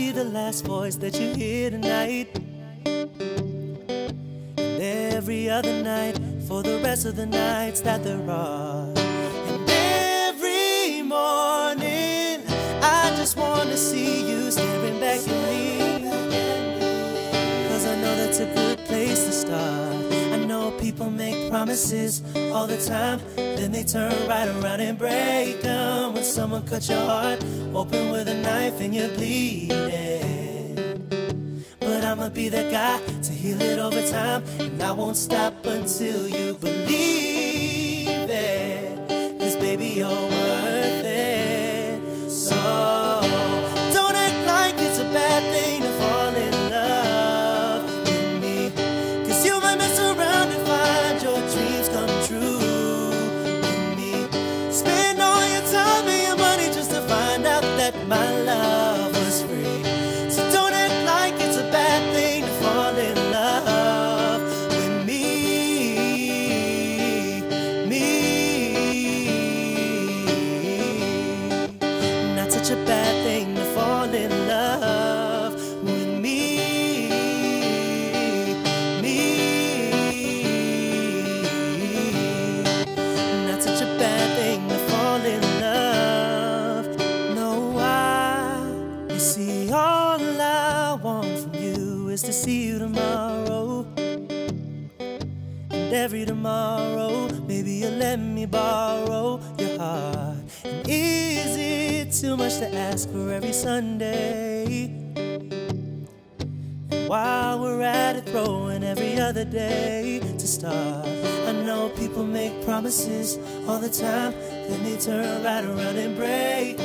be the last voice that you hear tonight, and every other night for the rest of the nights that there are. And every morning I just wanna see you staring back at me, 'cause I know that's a good place to start. I know people make promises all the time, then they turn right around and break them. When someone cuts your heart open with a knife and you're bleeding. But I'ma be that guy to heal it over time, and I won't stop until you believe it, 'cause baby you're worth it. So don't act like it's a bad thing to fall in love with me, 'cause you might mess around and find your dreams come true with me. Spend all your time and your money just to find out that my love was free. So don't act like it's a bad thing to fall in love with me. Not such a bad thing to fall in love with me. Not such a bad thing to fall in love. No, you see, all I want from you is to see you tomorrow, and every tomorrow maybe you'll let me borrow your heart. And is it too much to ask for every Sunday? And while we're at it, throwing every other day to start. I know people make promises all the time, then they turn right around and break